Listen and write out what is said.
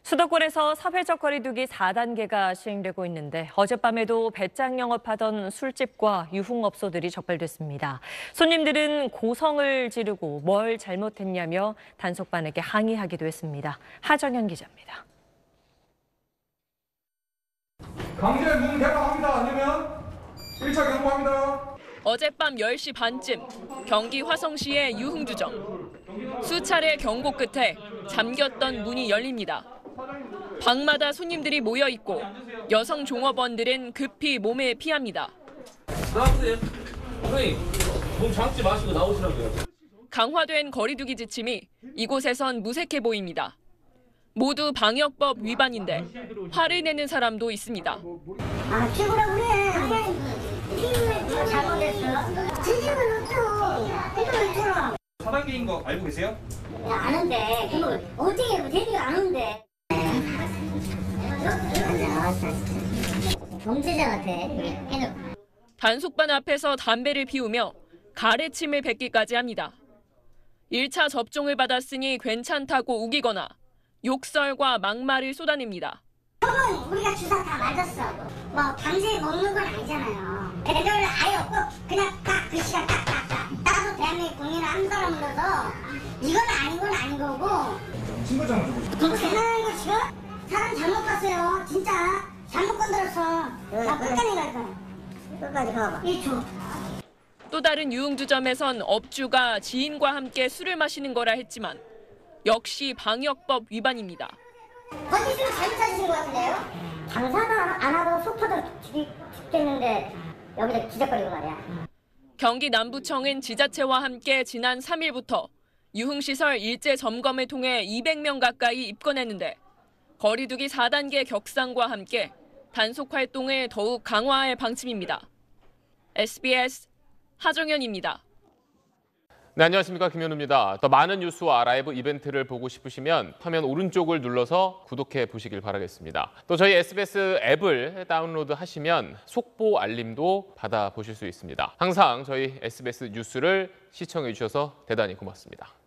수도권에서 사회적 거리두기 4단계가 시행되고 있는데 어젯밤에도 배짱 영업하던 술집과 유흥업소들이 적발됐습니다. 손님들은 고성을 지르고 뭘 잘못했냐며 단속반에게 항의하기도 했습니다. 하정현 기자입니다. 강제 문 개방합니다. 아니면 1차 경고합니다. 어젯밤 10시 반쯤 경기 화성시의 유흥주점. 수차례 경고 끝에 잠겼던 문이 열립니다. 방마다 손님들이 모여 있고 여성 종업원들은 급히 몸에 피합니다. 나와보세요. 선생님, 몸 장지 마시고 나오시라고요. 강화된 거리두기 지침이 이곳에선 무색해 보입니다. 모두 방역법 위반인데 화를 내는 사람도 있습니다. 죽으라고 그래. 피부에 잘못했어. 진심은 없어. 이거 있잖아. 4단계인 거 알고 계세요? 야, 아는데. 그거 어떻게 대비가 아는데. 범죄자 같아. 단속반 앞에서 담배를 피우며 가래침을 뱉기까지 합니다. 1차 접종을 받았으니 괜찮다고 우기거나 욕설과 막말을 쏟아냅니다. 형은 우리가 주사 다 맞았어. 뭐 강제 먹는 건 아니잖아요. 배려를 아예 없고 그냥 딱 그 시간 딱딱딱. 나도 대한민국 국민을 한 사람으로서 이건 아닌 건 아닌 거고. 신고장을 주고 싶어요. 그거 대단한 거 지금? 사람 잘못 봤어요. 진짜 잘못 건드렸어. 나 끝까지 갈 거야. 끝까지 가봐. 1초. 또 다른 유흥주점에선 업주가 지인과 함께 술을 마시는 거라 했지만 역시 방역법 위반입니다. 거짓을 잘못 찾으신 것 같은데요? 장사도 안 하고 소파도 죽겠는데 여기서 기적거리고 말이야. 경기 남부청은 지자체와 함께 지난 3일부터 유흥시설 일제 점검을 통해 200명 가까이 입건했는데 거리두기 4단계 격상과 함께 단속 활동을 더욱 강화할 방침입니다. SBS 하정현입니다. 네, 안녕하십니까. 김현우입니다. 더 많은 뉴스와 라이브 이벤트를 보고 싶으시면 화면 오른쪽을 눌러서 구독해 보시길 바라겠습니다. 또 저희 SBS 앱을 다운로드 하시면 속보 알림도 받아보실 수 있습니다. 항상 저희 SBS 뉴스를 시청해 주셔서 대단히 고맙습니다.